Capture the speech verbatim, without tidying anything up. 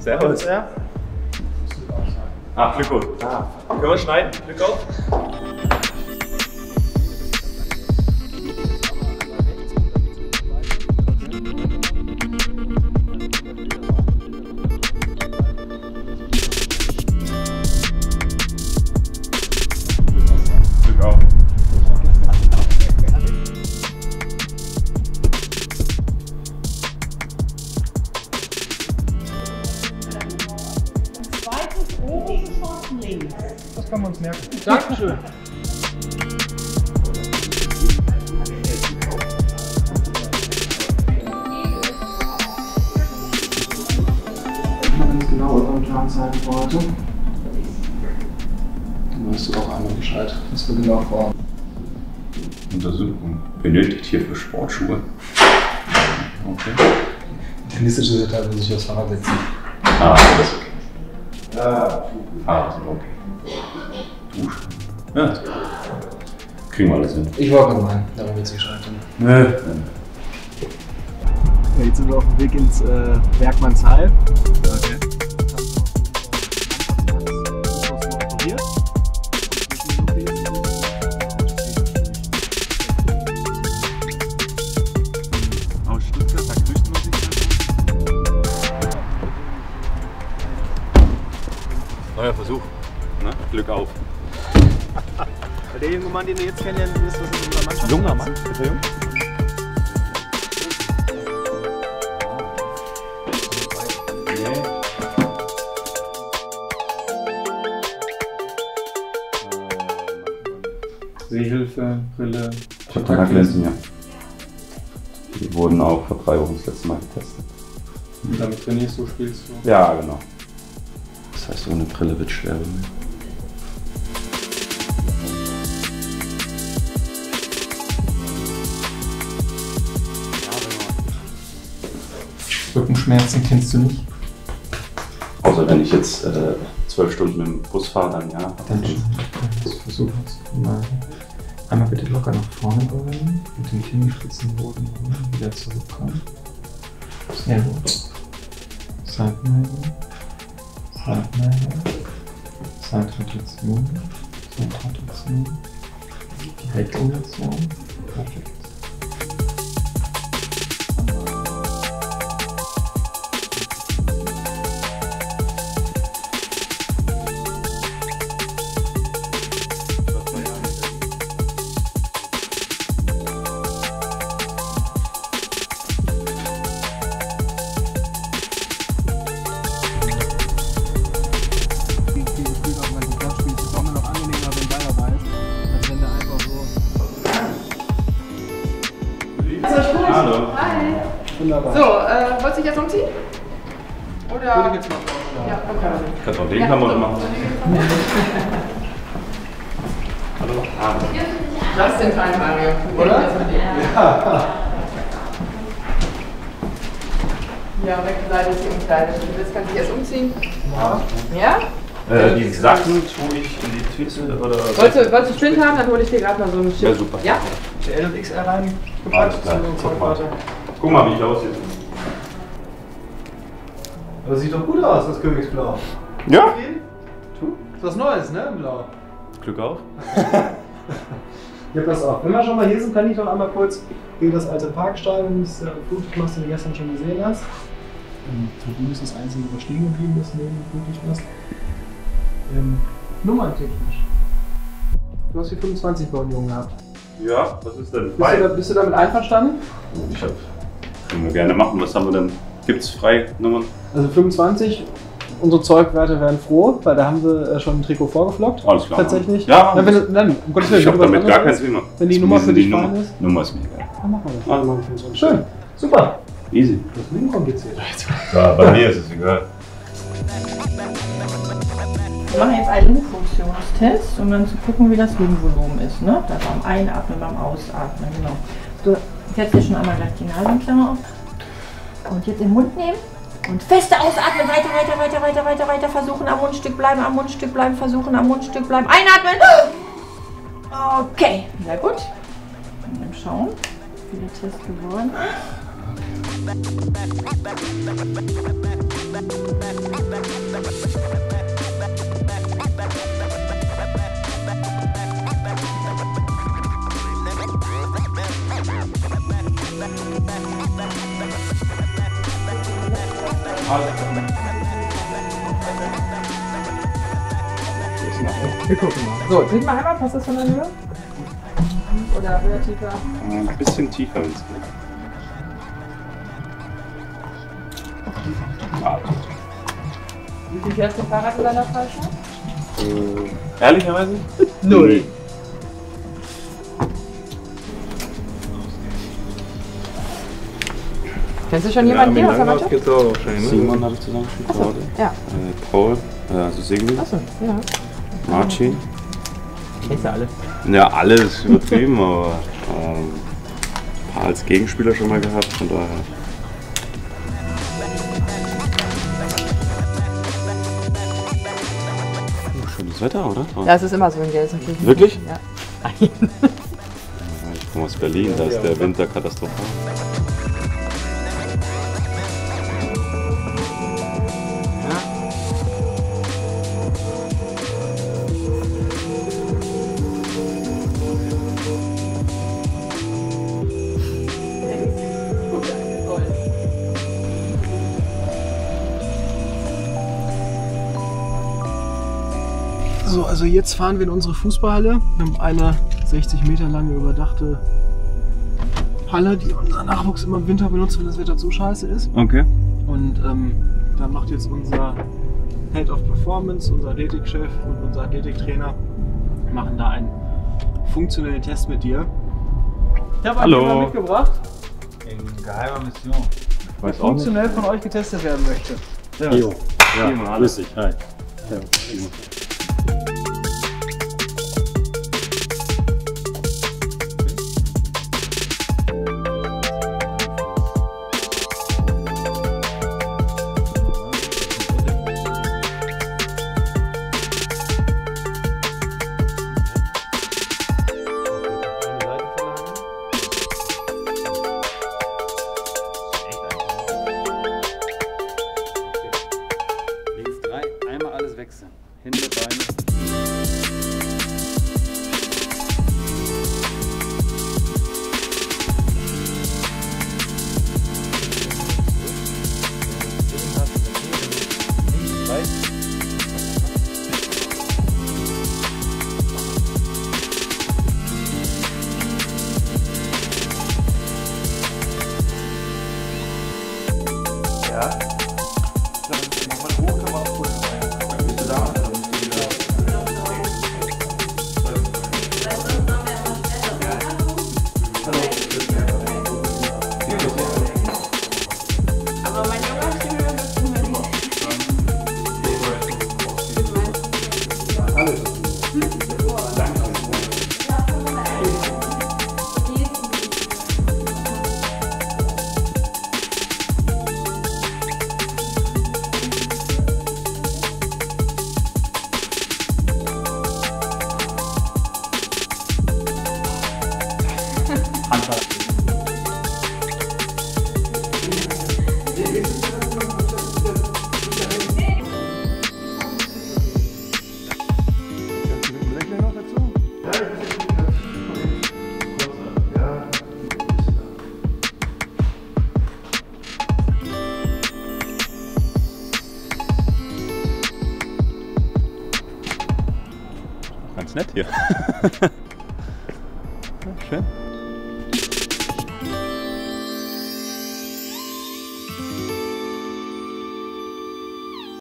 Servus. Ja. Ah, Glück auf. Ah. Können wir schneiden? Glück auf. Glück auf. Zweites oben geschossen links. Das kann man uns merken. Dankeschön. Wenn ich genau über den Plan sein wollte, dann weißt du auch einmal Bescheid, was wir genau vorhaben. Untersuchung benötigt hierfür Sportschuhe. Okay. Tennistisch ist ja teilweise sich aufs Fahrrad setzen. Ah, das ist okay. Ah, ah, das ist okay. Duschen. Ja, das kriegen wir alles hin. Ich war gerade meinen, daran wird es nicht scheitern. Nö. Ja, jetzt sind wir auf dem Weg ins äh, Bergmannsheil. Okay. Aus Stuttgart, da grüßen wir sich. Neuer Versuch. Ne? Glück auf. Der junge Mann, den wir jetzt kennenlernen, ist, was in unserer Mannschaft Junger Mann? Ist er jung? Sehhilfe, Brille, Kontaktlinsen, ja. Die wurden auch vor drei Wochen das letzte Mal getestet. Und damit trainierst du, spielst du? Ja, genau. Das heißt, ohne Brille wird es schwer bei mir. Rückenschmerzen kennst du nicht? Außer wenn ich jetzt äh, zwölf Stunden mit dem Bus fahre, dann ja. Dann schon. Versuch es mal. Einmal bitte locker nach vorne beugen, mit den Fingerspitzen Boden wieder zurückkommen. Sehr gut. Seitenheilung, Seitenheilung, Seitrotation, Seitrotation, Direktrotation. Perfekt. Hallo. Hi. Wunderbar. So, äh, wolltest du dich jetzt umziehen? Oder? Würde ich jetzt mal vorschlagen. Ja, okay. Kannst du auch den Kamera machen? Hallo. Ah. Just in time, Mario. Oder? Ja. Ja, rechte Seite ist die Umkleide. Jetzt kannst du dich erst umziehen. Ja. Ja? Äh, die Sachen tue ich in die Tüte oder. Wolltest du, wolltest du Spind haben, dann hole ich dir gerade mal so ein Schiff. Ja, super. Ja? L und X R rein. Alles klar. Guck mal. Guck mal, wie ich aussehe. Aber sieht doch gut aus, das Königsblau. Ja. Tu? Ist was Neues, ne? Im Blau. Glück auf. Ja, pass auf. Wenn wir schon mal hier sind, kann ich noch einmal kurz gegen das alte Parkstadion, das du machst, den du gestern schon gesehen hast. Ähm, Tribüne ist das einzige, was stehen geblieben ist, neben dem Flutlichtmast. Ähm, nummerntechnisch. Du hast die fünfundzwanzig bei Union gehabt. Ja, was ist denn? Bist du, da, bist du damit einverstanden? Ich hab. Können wir gerne machen. Was haben wir denn? Gibt's Freinummern? Also fünfundzwanzig, unsere Zeugwerte wären froh, weil da haben sie äh, schon ein Trikot vorgeflockt. Alles klar. Tatsächlich. Ja, Na, wenn du, nein, um Gottes Willen, ich hab wenn du was damit gar kein anderes Thema. willst, wenn die Nummer für dich fein ist, Nummer ist mir egal. dann machen wir das. Ah, machen wir so. Schön, super. Easy. Das ist unkompliziert. Ja, bei mir ist es egal. Wir machen jetzt einen Lungenfunktionstest, um dann zu gucken, wie das Lungenvolumen ist. Ne? Da beim Einatmen, beim Ausatmen, genau. Du setzt dir schon einmal gleich die Nasenklammer auf. Und jetzt im Mund nehmen und feste ausatmen, weiter, weiter, weiter, weiter, weiter, weiter, versuchen am Mundstück bleiben, am Mundstück bleiben, versuchen am Mundstück bleiben, einatmen. Okay, sehr gut. Und dann schauen, wie der Test geworden ist. Wir gucken mal. So, sieht mal einmal, passt das von der Höhe? Oder höher, tiefer? Ein bisschen tiefer, wenn es geht. Ah. Wie viel fährst du Fahrrad in deiner Fallschirm? Äh, ehrlicherweise? Null. Kennst du schon jemanden hier aus der Mannschaft? Geht's auch wahrscheinlich, ne? Simon habe ich zusammengespielt Achso, gerade. ja. Äh, Paul, äh, also Sigmund, Achso, ja. Marcin. Kennst du alle? Ja, alles übertrieben, aber ähm, ein paar als Gegenspieler schon mal gehabt, von daher. Oh, schönes Wetter, oder? Oh. Ja, es ist immer so in Gelsenkirchen. Wirklich? Ja. Nein. Ich komme aus Berlin, da ist der Winter katastrophal. So, also jetzt fahren wir in unsere Fußballhalle. Wir haben eine sechzig Meter lange überdachte Halle, die unser Nachwuchs immer im Winter benutzt, wenn das Wetter so scheiße ist. Okay. Und ähm, da macht jetzt unser Head of Performance, unser Athletikchef und unser Athletiktrainer machen da einen funktionellen Test mit dir. Ich habe euch Hallo. jemand mitgebracht, In geheimer Mission. der funktionell von euch getestet werden möchte. Jo. Ja, grüß dich. Hi. Ja. Links drei, einmal alles wechseln. Hände, Beine. Ganz nett hier. Ja, schön.